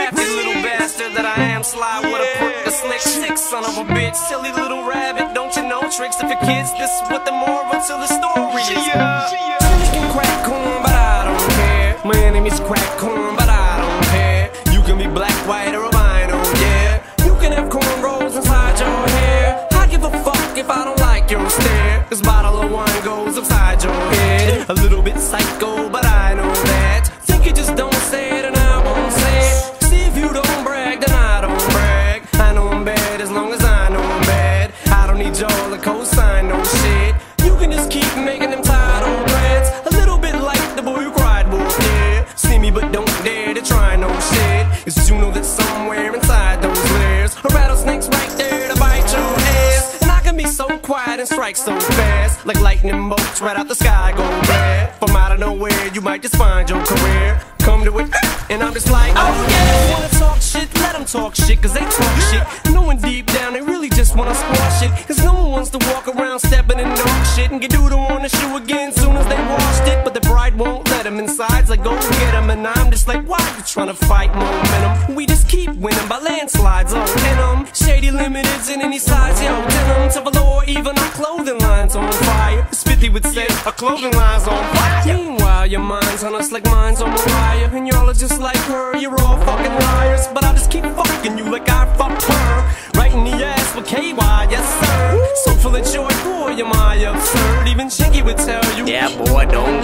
crafty little bastard that I am, sly with a crook, a slick, sick son of a bitch, silly little rabbit. Don't you know tricks of your kids? This is what the moral to the story is. You can crack corn, but I don't care. My enemy's crack corn, but I don't care. You can be black, white, or albino, yeah. You can have cornrows inside your hair. I give a fuck if I don't like your stare. This bottle of wine goes upside your head. A little bit psycho, but I know that. Think you just don't say it and I won't say it. See if you don't brag, then I don't brag. I know I'm bad as long as I know I'm bad. I don't need y'all to co-sign no shit. You can just keep making them tired old rats. A little bit like the boy who cried wolf, yeah. See me but don't dare to try no shit. Cause you know that somewhere inside those layers a rattlesnake's right there to bite your ass. And I can be so quiet and strike so fast, like lightning bolts right out the sky go bad. From out of nowhere you might just find your career. Come to it and I'm just like, oh yeah. Wanna talk shit, let them talk shit, cause they talk shit knowing deep down they really just wanna squash it. Cause no one wants to walk around stepping in dog shit and get doodle on the shoe again soon as they washed it. But the pride won't let them inside, it's like go get them. And I'm just like, why you trying to fight momentum? We just keep winning by landslides, oh, and Shady Limiteds in any size, yo, denim to velour, even our clothing line's on fire. Spiffy would say our clothing line's on fire. Meanwhile your mind's on us like mine's on Mariah, and y'all are just like her, you're all fucking liars. But I'll just keep fucking you like I fucked her, right in the ass with KY, yes sir. So full of joy, boy am I absurd. Even Chinky would tell you, yeah boy, don't